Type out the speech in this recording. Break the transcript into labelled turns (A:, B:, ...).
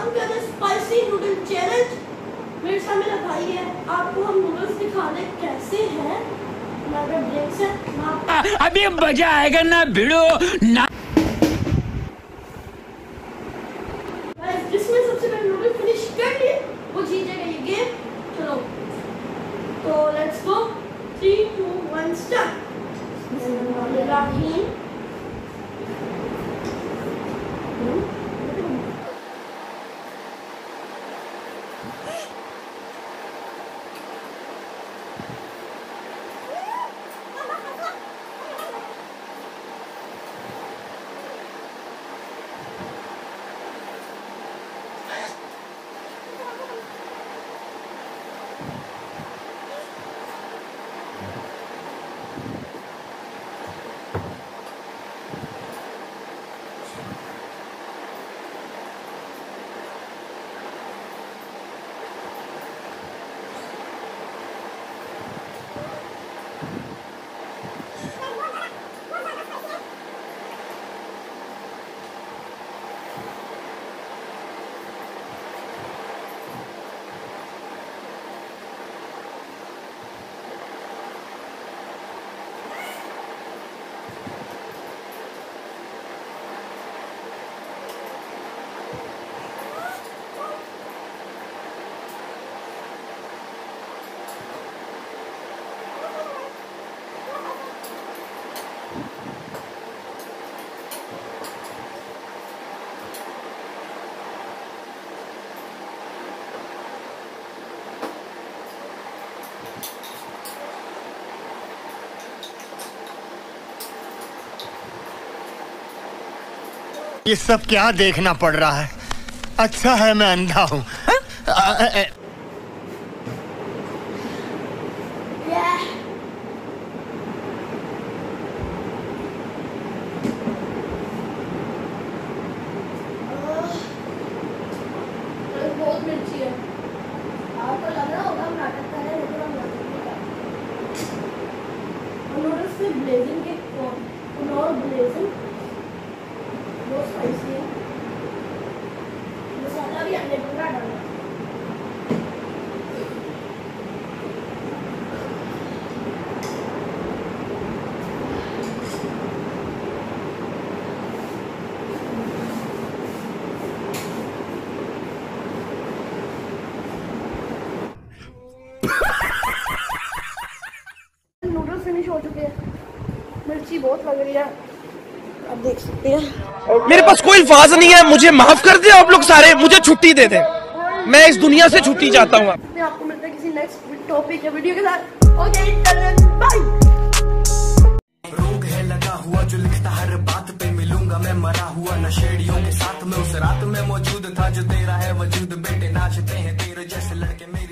A: हम कर रहे स्पाइसी नूडल चैलेंज। मेरे साथ मेरा भाई है, आपको हम नूडल्स दिखा रहे कैसे हैं।
B: अभी मजा आएगा ना भिड़ो ना।
A: जिसमें सबसे पहले नूडल फिनिश कर लिए वो जीतेगा ये गेम। चलो तो लेट्स गो 3 2 1 स्टार्ट।
C: ये सब क्या देखना पड़ रहा है? अच्छा है मैं अंधा हूँ।
A: बहुत मिर्ची है। आपको लग रहा होगा हम नाटक कर रहे हैं, लेकिन हम नाटक नहीं कर रहे। नूडल्स में ब्लेजिंग के और ब्लेजिंग बहुत स्पाइसी है। मसाला भी अंडे पूरा डाला। नूडल्स फिनिश हो चुके हैं। मिर्ची बहुत लग रही है, आप देख सकते हैं।
D: मेरे पास कोई अल्फाज नहीं है, मुझे माफ कर दे आप लोग सारे, मुझे छुट्टी दे दे, मैं इस दुनिया से छुट्टी चाहता हूँ।
A: आपको मिलता है किसी नेक्स्ट टॉपिक या वीडियो के साथ। Okay bye.
E: रोग है लगा हुआ जो लिखता हर बात पे, मिलूंगा मैं मरा हुआ नशेड़ियों के साथ में, उस रात में मौजूद था जो तेरा है वजूद, बेटे नाचते हैं तेरे जैसे लड़के मेरी